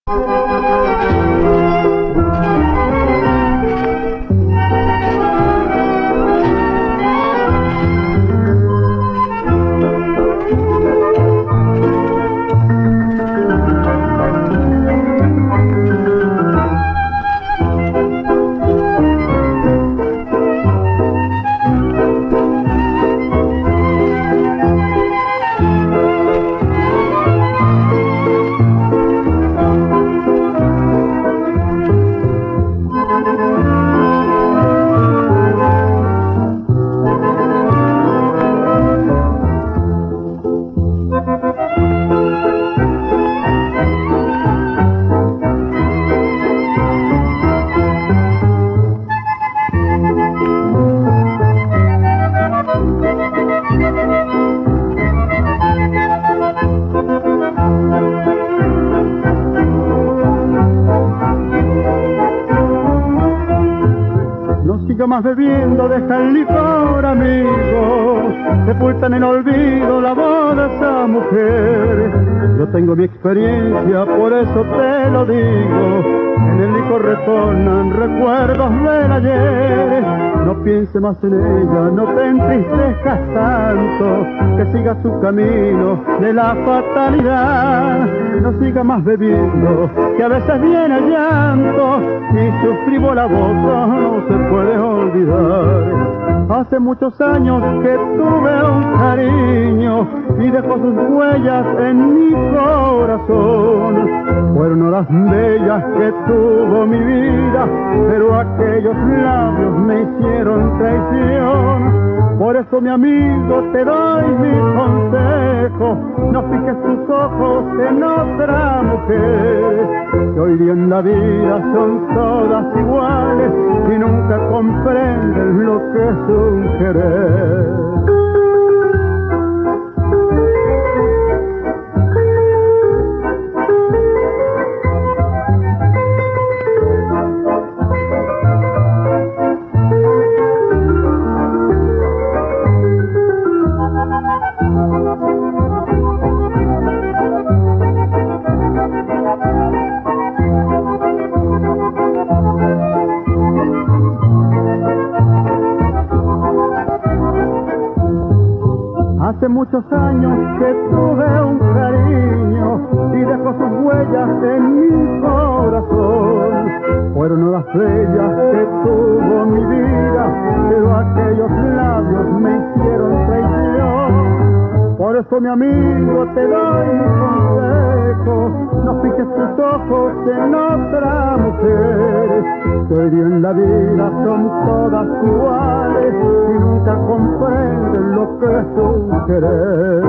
Más bebiendo, deja el licor, amigo, sepulta en el olvido la voz de esa mujer. Yo tengo mi experiencia, por eso te lo digo, en el licor retornan recuerdos del ayer. No piense más en ella, no te entristezcas tanto, que siga su camino de la fatalidad. No siga más bebiendo, que a veces viene el llanto, y su frívola voz no se puede olvidar. Hace muchos años que tuve un cariño y dejó sus huellas en mi corazón. Fueron horas bellas que tuvo mi vida, pero aquellos labios me hicieron traición. Por eso, mi amigo, te doy mi consejo, no fijes tus ojos en otra mujer, que hoy día en la vida son todas iguales y nunca comprenden lo que es un querer. Hace muchos años que tuve un cariño y dejó sus huellas en mi corazón. Fueron horas bellas que tuvo mi vida, pero aquellos labios me hicieron traición. Por eso, mi amigo, te doy mi consejo, no fijes tus ojos en otra mujer, que hoy día en la vida son todas iguales y nunca comprenden lo que es un querer.